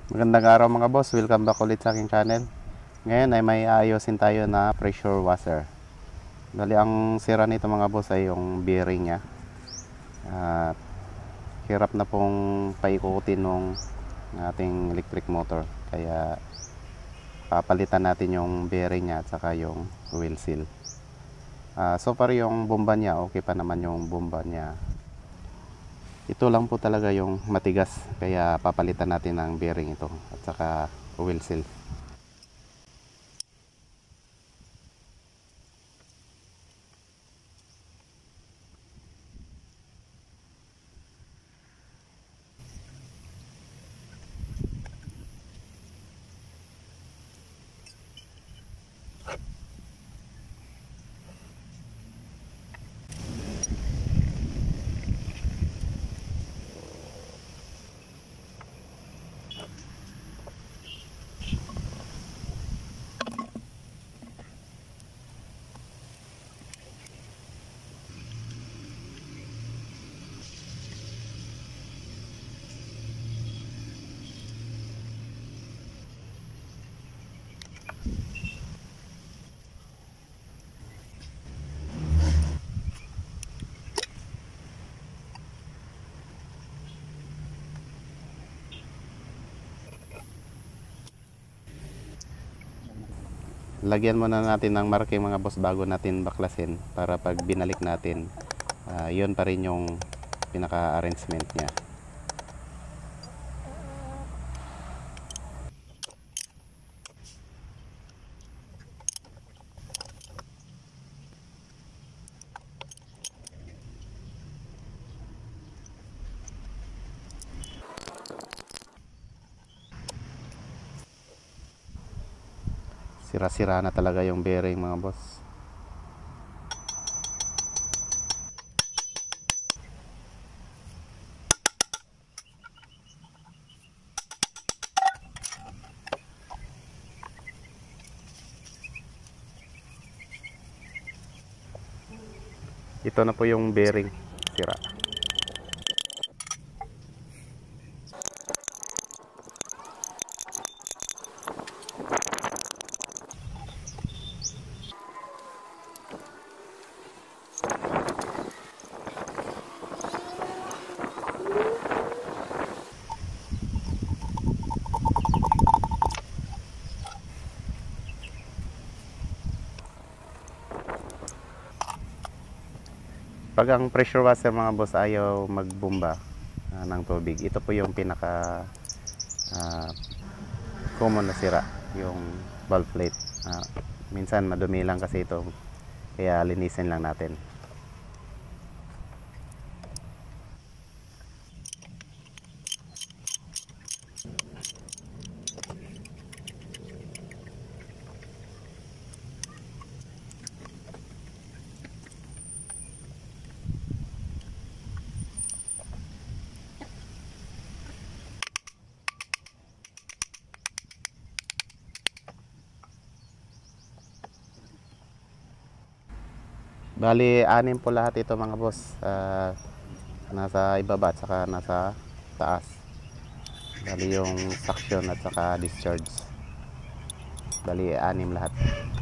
Magandang araw mga boss, welcome back ulit sa aking channel. Ngayon ay may aayusin tayo na pressure washer. Dali ang sira nito mga boss ay yung bearing nya. At hirap na pong paikutin ng ating electric motor. Kaya papalitan natin yung bearing nya at saka yung wheel seal. So far yung bomba nya, okay pa naman yung bomba nya. Ito lang po talaga yung matigas, kaya papalitan natin ng bearing ito at saka wheel seal. Lagyan muna natin ng marking mga boss bago natin baklasin, para pag binalik natin, yun pa rin yung pinaka arrangement nya. Sira-sira na talaga yung bearing mga boss. Ito na po yung bearing sira. Pag ang pressure washer mga boss ayaw magbomba ng tubig, ito po yung pinaka common na sira, yung valve plate. Minsan madumi lang kasi ito, kaya linisin lang natin. Bali, anim po lahat ito mga boss. Nasa ibaba at saka nasa taas. Bali yung suction at saka discharge. Bali, anim lahat.